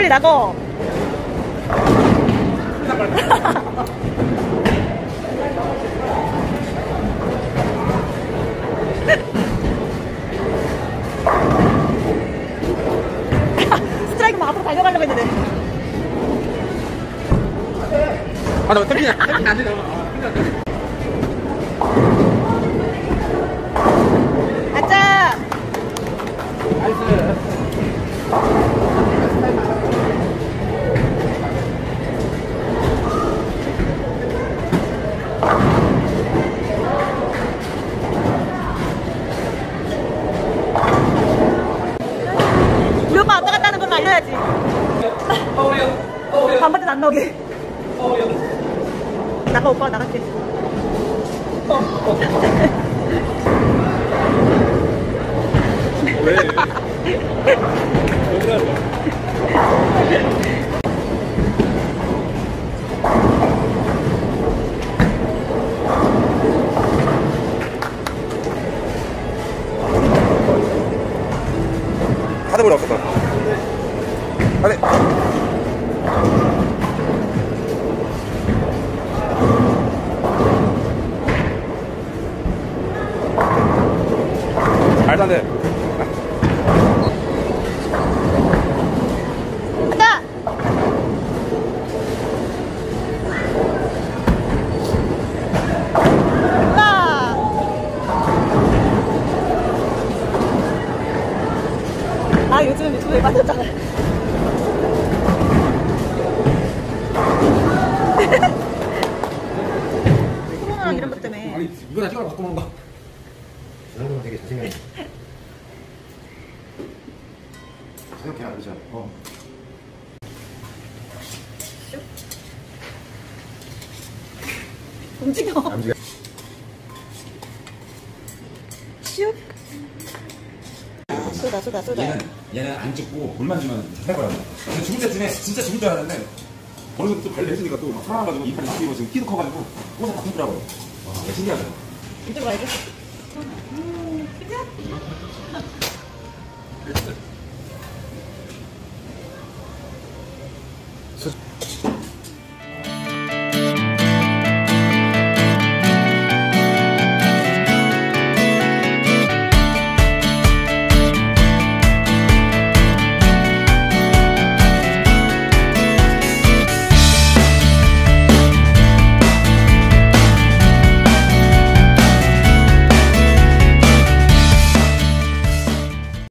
소리 나고. 스트라이크만 앞으로 달려가려고 했는데. 아, 나 땡기냐? 안 돼, 앉아. 나이스. 우리 오빠 왔다 갔다 하는 건 알려야지. 반바지 안 나오게. 나가, 오빠 나갈게. 왜? 하드볼 없었다. 빨리. 말도 안 돼. 간다. 간다. 아, 요즘 유튜브에 빠졌잖아. 코로나랑 이런 것 때문에. 아니, 이거 다 찍어라, 갖고 오는 거. 이 정도면 되게 자신감이. 생각해, 안 되죠? 움직여. 움직여. 슉. 쏟아. 얘는 안 찍고 볼만 주면 할 거야. 근데 죽을 때쯤에 진짜 죽을 줄 알았는데 어느 정도 또 발을 했으니까 또 막 살아나가지고 이빨이 잡히고 지금 키도 커가지고 꽃에 다 펴더라고요. 와, 신기하다. 이쪽으로 가야지.